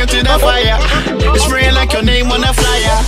to the fire. Spraying like your name on a flyer.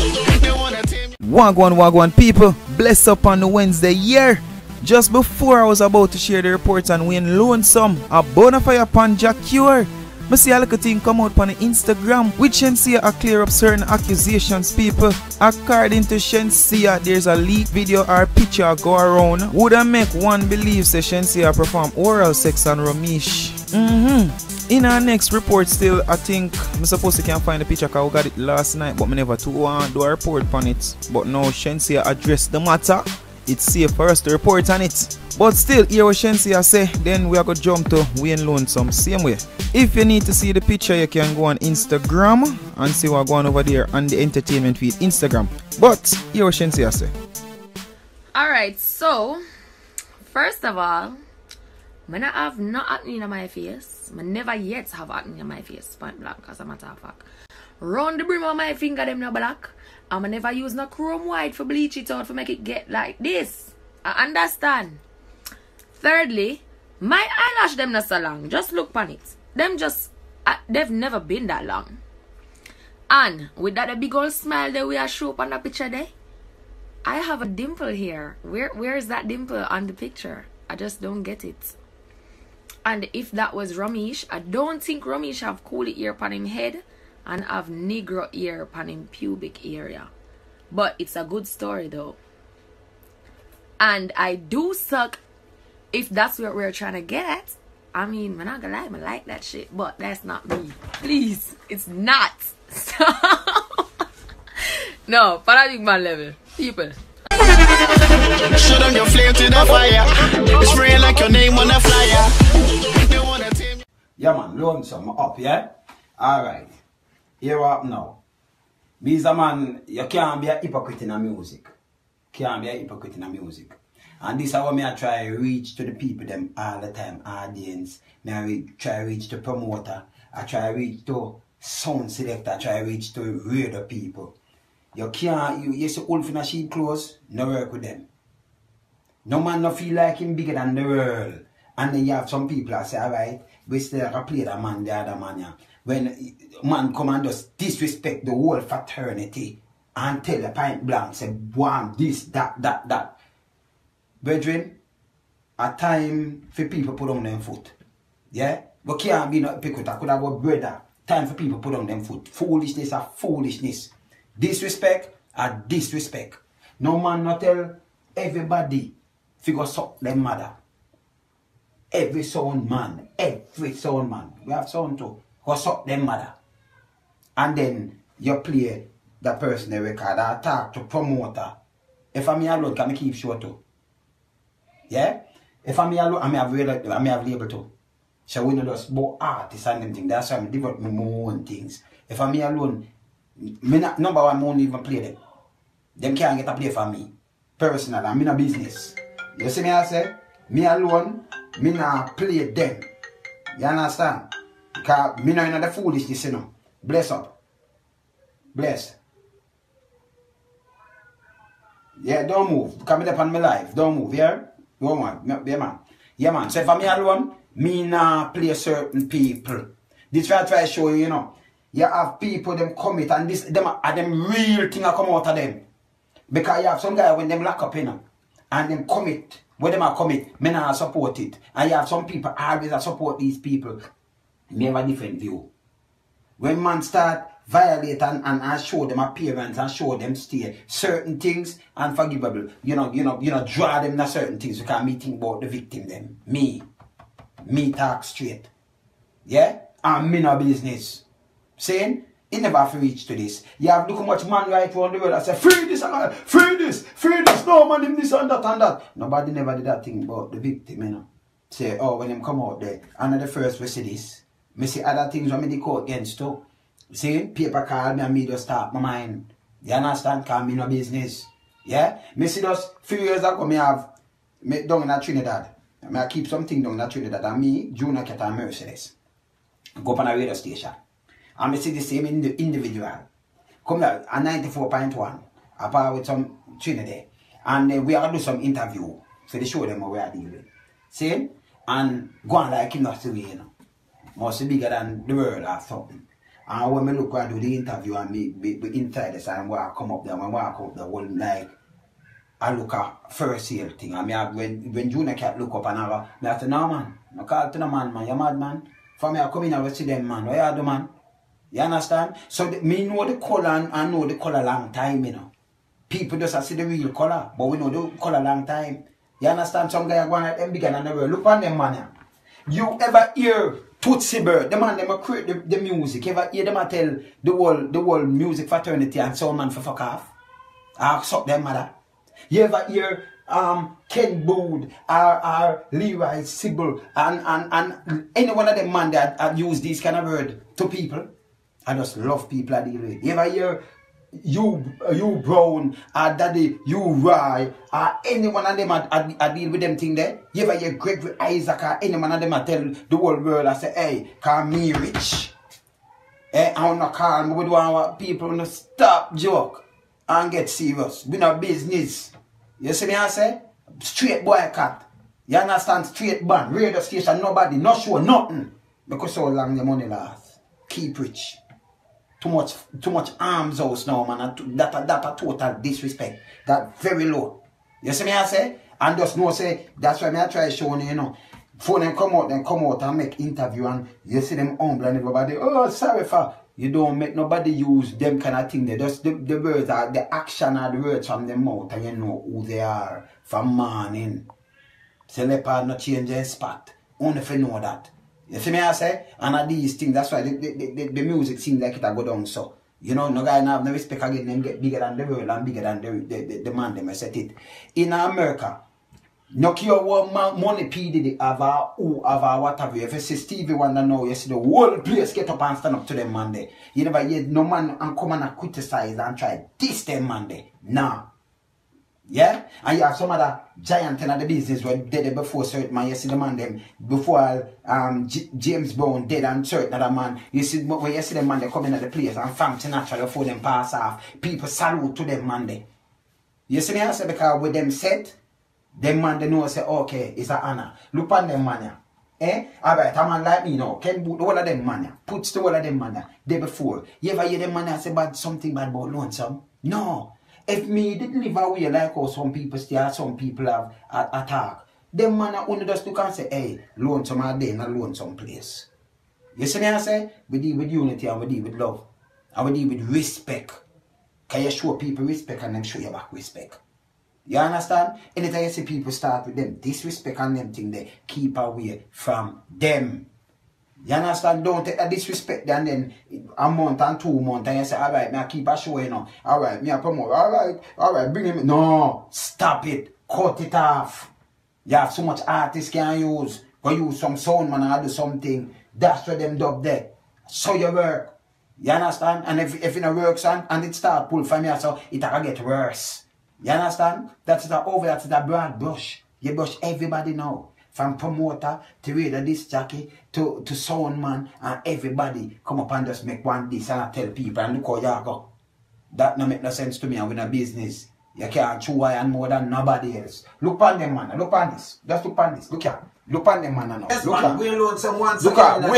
Wagwan people, bless up on the Wednesday here. Just before I was about to share the report on Wayne Lonesome, a bonfire upon Jack Cure, I see a little thing come out on the Instagram which Shenseea clear up certain accusations people. According to Shenseea, there's a leaked video or picture go around would make one believe that Shenseea perform oral sex on Romeich. In our next report still, I think I'm supposed to can find the picture because we got it last night but I never do a report on it. But now Shenseea addressed the matter. It's safe for us to report on it. But still, here what Shenseea say, then we are going to jump to Wayne Lonesome same way. If you need to see the picture, you can go on Instagram and see what's going over there on the entertainment feed Instagram. But here what Shenseea say. Alright, so first of all, I have no acne in my face. I never yet have acne in my face, point blank, as a matter of fact. Round the brim of my finger, them no black. I never use no chrome white for bleach it out to make it get like this. I understand. Thirdly, my eyelash them not so long. Just look on it. Them just, they've never been that long. And with that big old smile that we are show up on the picture there, I have a dimple here. Where is that dimple on the picture? I just don't get it. And if that was Romeich, I don't think Romeich have coolie ear upon him head and have negro ear upon him pubic area. But it's a good story though. And I do suck, if that's what we're trying to get at. I mean, I'm not gonna lie, I like that shit, but that's not me. Please, it's not. So, no, paradigm level, people. Shoot on your flame to the fire. Spraying like your name on a flyer. Yeah man, Lonesome up, yeah? Alright. Here up now. Me is a man, you can't be a hypocrite in a music. Can't be a hypocrite in a music. And this is how I try to reach to the people them all the time, audience. I try to reach to promoter. I try to reach to sound selector. I try to reach to radio people. You can't, you see wolf in a sheep clothes, no work with them. No man no feel like him bigger than the world. And then you have some people that say, alright, we still have to play the man, the other man, yeah. When man come and just disrespect the whole fraternity and tell the point blank, say, one, this, that. Brethren, a time for people put on them foot. Yeah? But can't be no hypocrite. I could have a brother. Time for people put on them foot. Foolishness are foolishness. Disrespect are disrespect. No man not tell everybody figure suck them mother. Every son man. We have son too. Go suck them mother. And then you play the person they record or talk to promoter. If I'm here alone, can I keep short too? Yeah? If I'm here alone, I may have label too. So we know just about artists and them things. That's why I develop my own things. If I'm here alone, number one, I won't even play them. Them can't get a play for me. Personal, I'm in a business. You see me I say? Me alone, me not play them. You understand? Because me not in the foolishness, you know. Bless up. Bless. Yeah, don't move. Come up on my life. Don't move, yeah? Don't move. Yeah, man. Yeah, man. So if I'm here alone, me not play certain people. This what I try to show you, you know. You have people, them commit, and this, them real thing come out of them. Because you have some guy when them lock up, you know, and them commit. When them are commit, me not support it. And you have some people always support these people. Me have a different view. When man start violate and show them appearance and show them stay certain things unforgivable, you know, draw them to certain things because me think about the victim them. Me talk straight. Yeah? And me no business. Saying, it never have to reach to this. You have look how much man right around the world and say, free this, no man in this and that. Nobody never did that thing about the victim, you know. Say, oh, when them come out there, and the first we see this. Me see other things when me the court against too. See, paper call me and me just start my mind. You understand? Because me no business. Yeah? Me see just few years ago me have me down in Trinidad. I keep something down in Trinidad and me, Junior Cat and Mercedes. Go up on a radio station. And me see the same individual. Come there at 94.1. Apart with some Trinidad. And we are do some interview. So they show them what we are dealing. See? And go on like him not to you know. Must be bigger than the world or something. And when me look I do the interview and me inside this and when I come up there, when I walk up there, well, like, I look at first year thing. And me when Junior Cat look up and I say, no man, I call to no man, you mad man. For me, I come in and see them man, what you do man? You understand? So me know the color and I know the color long time, you know. People just see the real color, but we know the color long time. You understand? Some guy are going at them bigger than the world. Look on them man. You ever hear Tootsie Bird, the man them create the music, ever hear them tell the whole music fraternity and sound man for fuck off? I suck them mother. You ever hear Ken Bood or Leroy Sybil and any one of them man that use these kind of word to people? I just love people I deal with. You ever hear you Brown or Daddy, you Roy or any one of them I deal with them thing there? You ever hear Gregory Isaac or any one of them I tell the whole world I say, hey, call me rich. I want to call me with one of people to stop joke and get serious. We no business. You see me I say? Straight boycott. You understand? Straight ban. Radio station, nobody, no show, nothing. Because so long the money lasts. Keep rich. Too much arms house now, man. That a total disrespect. That very low. You see me I say? And just know say, that's why I try showing you know. Before them come out and make interview and you see them humble and everybody, oh sorry for you don't make nobody use them kind of thing. They just the words are the action are the words from them mouth and you know who they are from morning. So leopard not change their spot. Only if you know that. You see me I say? And at these things, that's why the music seems like it a go down so. You know, no guy have no respect again, them get bigger than the world and bigger than the man them I set it. In America, no care what money P Diddy have or who have or whatever. If you see Stevie Wonder now, you see the whole place get up and stand up to them man there. You never hear no man and come and criticize and try this them man there. Nah. Yeah? And you have some other giant in the business were dead before certain man. You see the man them before James Brown dead and certain other man. You see when you see them man they come in at the place and Frank Sinatra before them pass off. People salute to them man there. You see me I say because with them set, them man they know say okay, it's an honor. Look on them man. Alright, a man like me now, can boot all of them man. Puts the all of them man day before. You ever hear them man say bad something bad about lonesome? No. If me didn't live away like how some people still some people have attack, them man only just look and say, hey, lonesome are there in a lonesome place. You see me I say? We deal with unity and we deal with love. And we deal with respect. Can you show people respect and then show you back respect? You understand? Anytime you see people start with them disrespect and them thing they keep away from them. You understand? Don't take a disrespect and then a month and 2 months and you say, alright, me I keep a show, you know. Alright, me I promote. Alright, bring him. No, stop it. Cut it off. You have so much artists can use. Go use some sound man and do something. That's where them dub there. So you work. You understand? And if it don't work and it start pull from you, so it can get worse. You understand? That's the broad brush. You brush everybody now. From promoter to radio disc jockey to sound man and everybody come up and just make one this and I tell people and look how you go. That no make no sense to me and with a business. You can't chew iron more than nobody else. Look on them man, look on this. Just look on this. Look here. Look on them man now. Yes, look man, we alone someone. Look at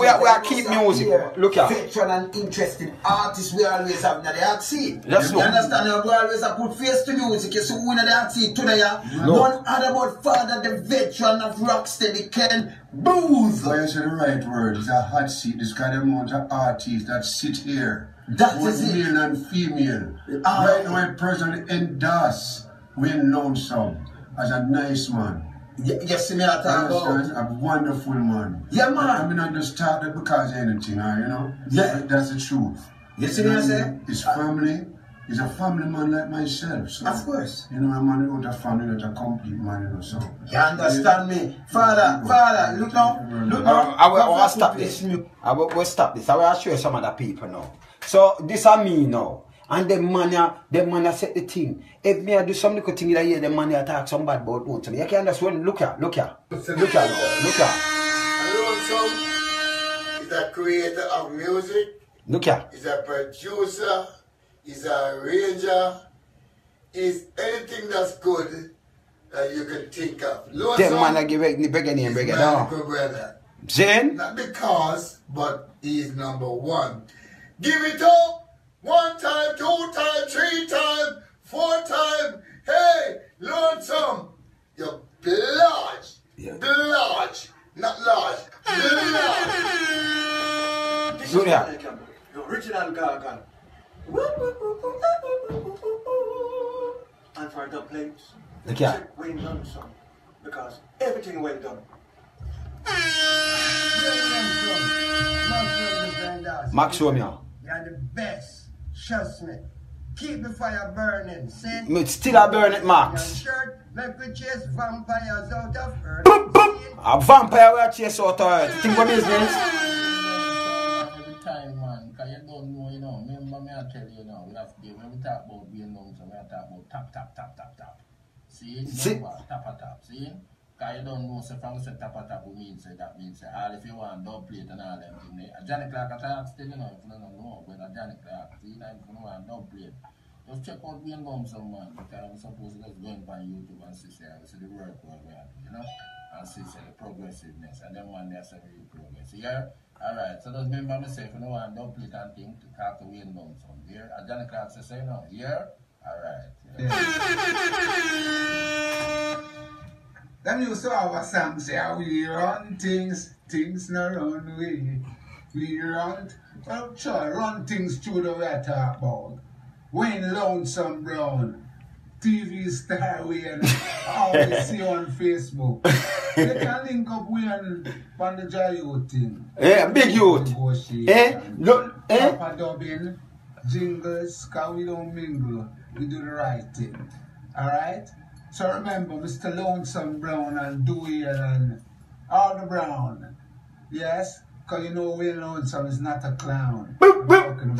we keep music. Look here. Veteran and interested artists we always have in the hot seat. That's you understand? We always have put face to music. You see who in the hot seat today? None other but Father the veteran of Rocksteady, Ken Booth. Why you say the right word? It's a hot seat. This kind of amount of artists that sit here. That is it. Male and female. Right now I personally endorse Wayne Lonesome as a nice man. Yes, me I talk about. A wonderful man. Yeah, man. I mean, not just started because of anything, you know? Yeah. That's the truth. You see what I say? His family is a family man like myself. So, of course. You know, a man without a family, not a complete man, you know, so. You understand me? Father, look now. Look now. I will stop this. I will stop this. I will show you some other people now. So, this are me now. And the man set the thing. If me I do some little thing that here, the man attack some bad about don't me. You can understand. Look here. Look here. Look here. Lonesome is a creator of music. Look here. He's a producer. He's a arranger. He's anything that's good that you can think of. Them man give it big name, big it down. Brother. Jane? Not because, but he is number one. Give it up. 1 time, 2 time, 3 time, 4 time. Hey, learn some. You're large. Yeah. Large. Not large. Large. This Do is that. like the original Gargan. And for the plates, Look here. check Wayne done some. Because everything well done. Max, show me now. You're the best. Trust me. Keep the fire burning. See? Me still a burn it, Your Max. shirt, make we chase vampires out of earth. Boop, boop. A vampire will chase out of earth. Think what business? Every time, man, because you don't know, you know. Remember me, I tell you now, we have to be, when we talk about being known, so we have to talk about tap, tap, tap, tap, tap. See? Remember, tap, tap, see? Because you don't know, so from we say tap, tap, we mean, say that means, say, all if you want dub plate and all them things. Johnny Clark, I talk still, you know, if you don't know, but Johnny Clark, see, now if you don't want dub plate. Just check out Wayne Gumsome, man, because I'm supposed to just go on YouTube and see the work where we are, you know, and see the progressiveness, and then one day I say real progress. Yeah? Alright, so just remember myself, you know, and don't play that thing to talk to Wayne Gumsome. Here, and Johnny Clark say no, here? Alright. Yeah. Them used to have a song say, we run things, things not run we. We run, well, sure, run things through the way I talk about. Wayne Lonesome Brown, TV star Wayne, always see on Facebook. They can link up Wayne on the Jai Youth thing. Yeah, big youth. Look, Papa dubbing, jingles, cause we don't mingle, we do the right thing. Alright? So remember, Mr. Lonesome Brown and Dewey and all the Brown. Yes? Cause you know Wayne Lonesome is not a clown. Boop, boop. Talking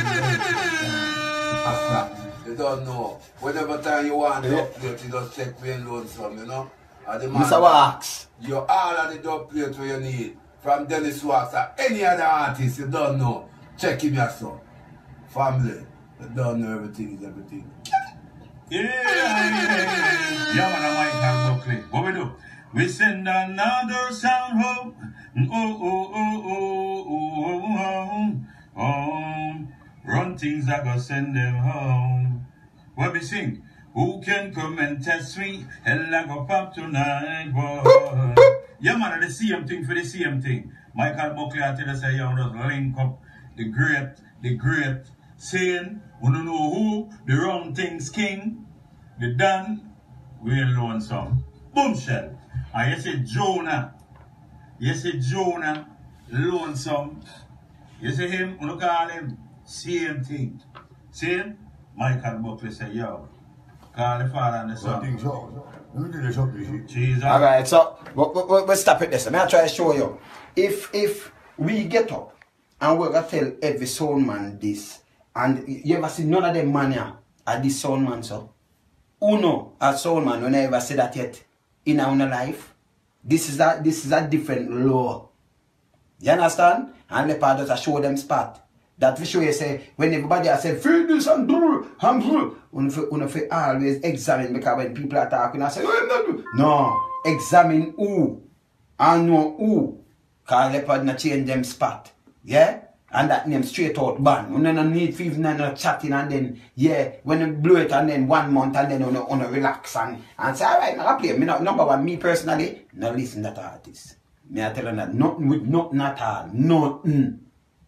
about You don't know. Whatever time you want to update, you just check Wayne Lonesome, you know? Mr. Wax. You all of the dub plate where you need. From Dennis Wax or any other artist, you don't know. Check him yourself. Family, you don't know everything is everything. Yeah, man, I might have Buckley. What we do? We send another sound home. Home. Run things, I go send them home. What we sing? Who can come and test me? Hell, I go pop tonight, boy. Yeah, man, the same thing for the same thing. Michael Buckley, I tell us, I just link up the great saying, we don't know who, the wrong things king, the Dan, Wayne Lonesome. Boomshell. And you say Jonah. Lonesome. You see him, you call him, same thing. See? Michael Buckley say, yo, call the father and the son. Jesus. Alright, so we'll stop it this. I'm going to try to show you. If we get up and we're going to tell every sound man this, and you ever see none of them man here are this sound man, so? Uno, a sound man, when I ever say that yet in our life, this is a different law. You understand? And the part does show them spot. That we show you say, when everybody has said, feel this and do it, and do it, always examine, because when people are talking, I say, no, examine who, and know who, because leopard not change them spot. Yeah? And that name straight out ban. You don't need to even chatting and then, yeah, when you blow it and then 1 month and then you relax and say, alright, I play. Number one, me personally, no listen to that artist. Me I tell you that, nothing with nothing at all. Nothing.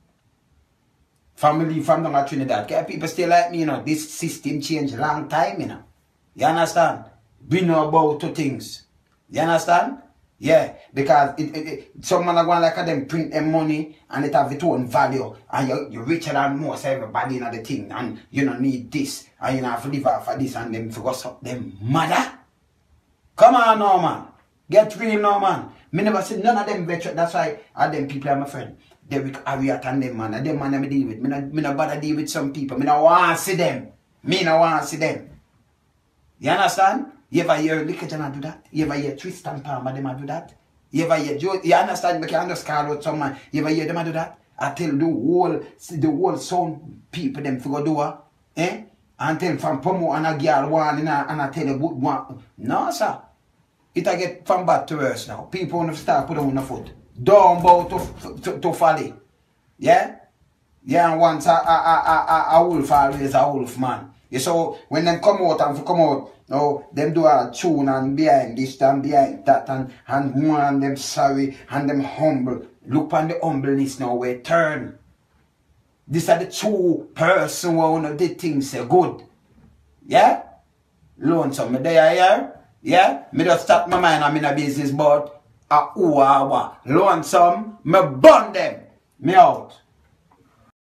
Family from down at Trinidad. Okay, people still like me, you know, this system changed long time, you know. You understand? We know about two things. You understand? Yeah, because someone are going like them print them money and it have its own value and you're richer than most everybody in the thing and you don't need this and you don't have to live off of this and them forgot up them mother. Come on now, man. Get real now, man. Me never see none of them veterans. That's why all them people are my friend. Derek Ariat and them man. And them man I deal with. Me no bother deal with some people. Me no want to see them. Me no want to see them. You understand? You ever hear Lickett do that? You ever hear Tristan Palmer them do that? You ever hear Joe? You understand? Because I just call out someone. You ever hear them do that? I tell the whole sound people them figure do it. Eh? And tell from Pomo and a girl one and I tell you good one. No, sir. It I get from bad to worse now. People want to start put on the foot. Down bow to folly. Yeah? Yeah, and once a wolf, always a wolf, man. You so when them come out and come out, no, them do a tune and behind this and behind that and one them sorry and them humble. Look on the humbleness now where turn. These are the two person who wanna did things say good. Yeah? Lonesome, me there here? Yeah? Me just start my mind I'm in a business but lonesome, me burn them. Me out.